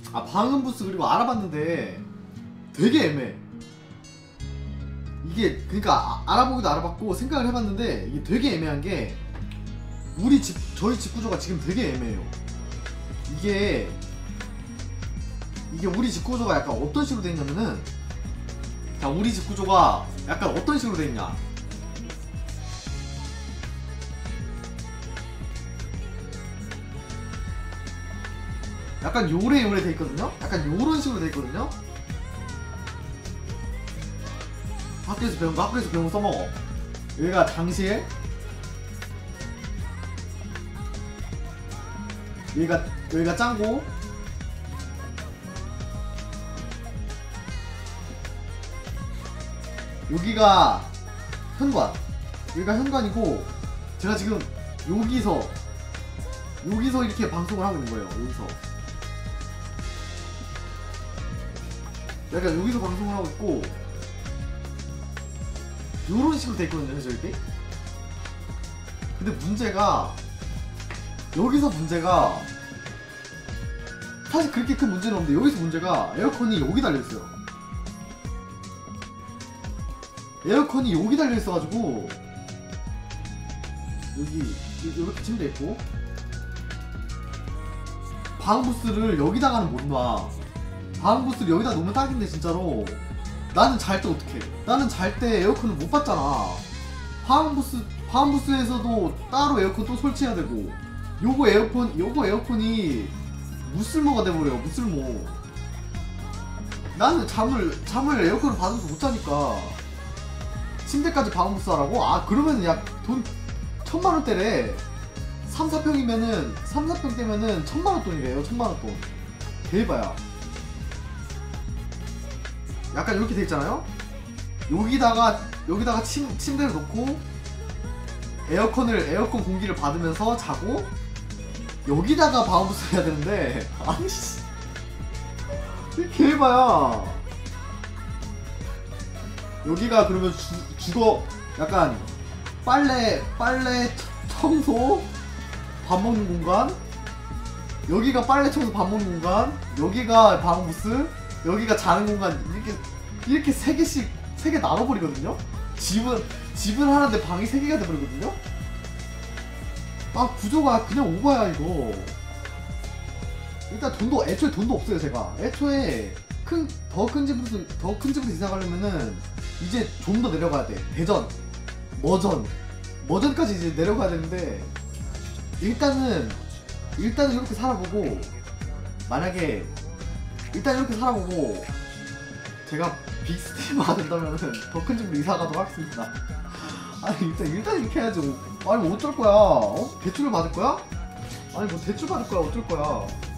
아 방음 부스 그리고 알아봤는데 되게 애매해. 이게 그러니까 알아보기도 알아봤고 생각을 해봤는데 이게 되게 애매한 게 저희 집 구조가 지금 되게 애매해요. 이게 우리 집 구조가 약간 어떤 식으로 돼 있냐면은, 자 우리 집 구조가 약간 어떤 식으로 돼 있냐. 약간 요래요래 돼 있거든요. 약간 요런 식으로 돼 있거든요. 학교에서 배운 거 써먹어. 여기가 장실, 여기가 짱고, 여기가 현관. 여기가 현관이고, 제가 지금 여기서 이렇게 방송을 하고 있는 거예요. 여기서 약간 여기서 방송을 하고 있고, 요런 식으로 돼 있거든요, 저렇게. 근데 문제가 여기서 사실 그렇게 큰 문제는 없는데, 여기서 문제가 에어컨이 여기 달려있어요. 에어컨이 여기 달려있어가지고 여기 이렇게 침대 있고, 방음부스를 여기다가는 못 놔. 방음부스를 여기다 놓으면 딱인데 진짜로 나는 잘 때 어떡해. 나는 잘 때 에어컨을 못 받잖아. 방음부스에서도 따로 에어컨 또 설치해야 되고, 요거 에어컨이 무쓸모가 돼버려요. 무쓸모. 나는 잠을 에어컨을 받아서 못 자니까 침대까지 방음부스 하라고? 아 그러면 약 돈 1000만원대래 3,4평이면은 3,4평 때면은 1000만원 돈이래요. 1000만원 돈. 대박야. 약간 이렇게 돼 있잖아요. 여기다가 침대를 놓고 에어컨 공기를 받으면서 자고, 여기다가 방음부스 해야 되는데, 아니씨 개봐야. 여기가 그러면 주거 약간 빨래 청소 밥 먹는 공간, 여기가 빨래 청소 밥 먹는 공간, 여기가 방음부스, 여기가 자는 공간, 이렇게 세 개 나눠버리거든요. 집은 하나인데 방이 3개가 돼버리거든요. 아 구조가 그냥 오버야 이거. 일단 애초에 돈도 없어요. 제가 애초에 더 큰 집으로 이사 가려면은 이제 좀 더 내려가야 돼. 대전, 머전까지 이제 내려가야 되는데, 일단은 이렇게 살아보고, 만약에 일단 이렇게 살아보고 제가 빅스테이머가 된다면은 더 큰 집으로 이사 가도록 하겠습니다. 아니 일단 이렇게 해야지. 아니 뭐 어쩔 거야? 대출을 받을 거야? 아니 뭐 대출 받을 거야? 어쩔 거야?